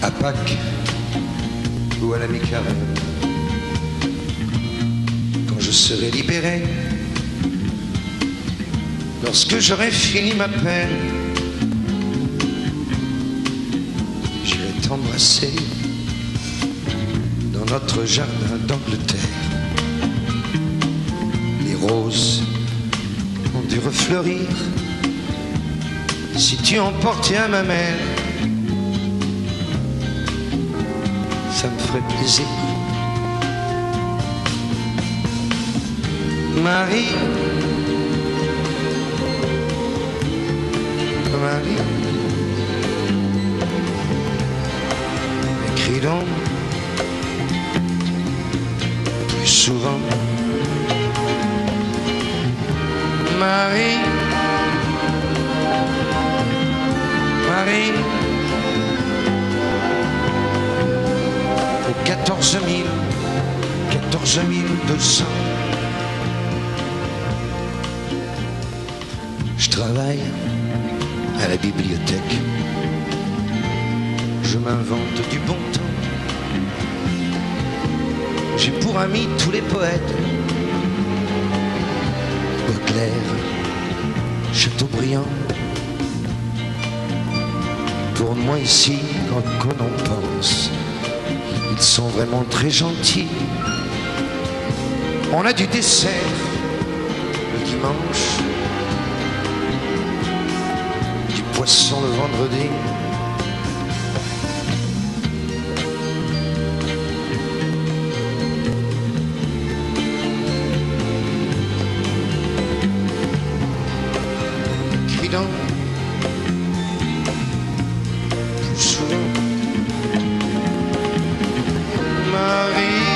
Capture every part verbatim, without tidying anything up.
À Pâques ou à la mi-carême, quand je serai libéré, lorsque j'aurai fini ma peine, j'irai t'embrasser dans notre jardin d'Angleterre. Les roses ont dû refleurir si tu emportais à ma mère. Ça me ferait plaisir. Marie, Marie, écris donc plus souvent. Marie, Marie, au quatorze mille, quatorze mille deux cents. Je travaille à la bibliothèque, je m'invente du bon temps. J'ai pour amis tous les poètes, Baudelaire, Chateaubriand. Pour moi ici, quand on pense, ils sont vraiment très gentils. On a du dessert le dimanche, du poisson le vendredi. Crie donc plus souvent. Marie,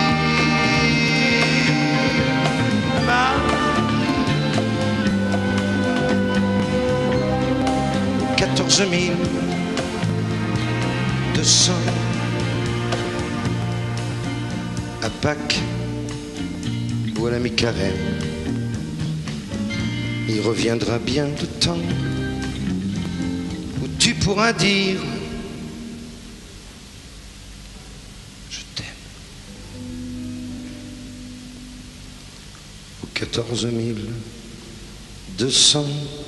quatorze mille deux cents. À Pâques ou à la mi-carême, il reviendra bien de temps où tu pourras dire je t'aime. Au quatorze mille deux cents.